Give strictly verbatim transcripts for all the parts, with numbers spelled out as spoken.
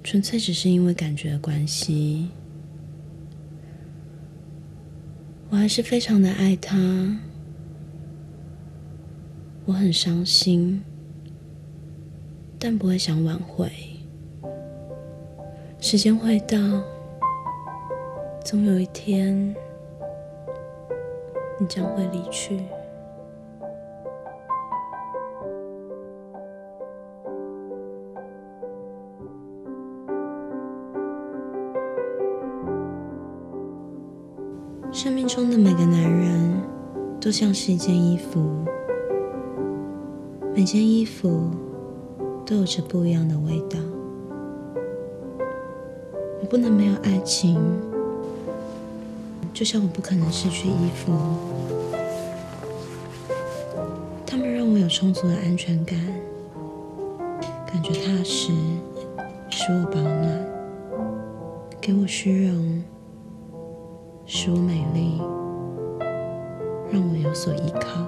纯粹只是因为感觉的关系。我还是非常的爱他，我很伤心，但不会想挽回。时间会到，总有一天，你将会离去。生命中的每个男人都像是一件衣服，每件衣服都有着不一样的味道。我不能没有爱情，就像我不可能失去衣服。他们让我有充足的安全感，感觉踏实，使我保暖，给我虚荣，使我美丽，让我有所依靠。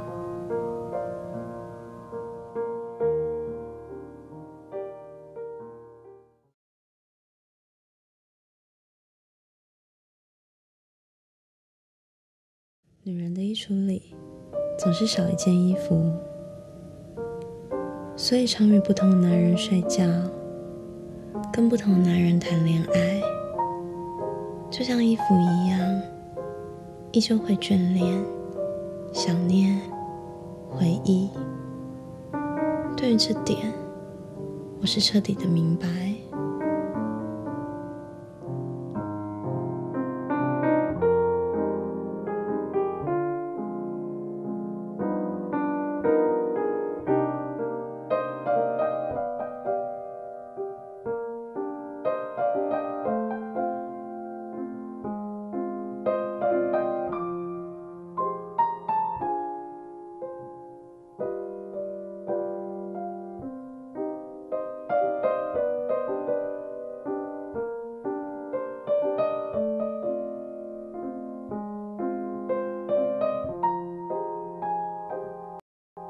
女人的衣橱里总是少一件衣服，所以常与不同的男人睡觉，跟不同的男人谈恋爱，就像衣服一样，依旧会眷恋、想念、回忆。对于这点，我是彻底的明白。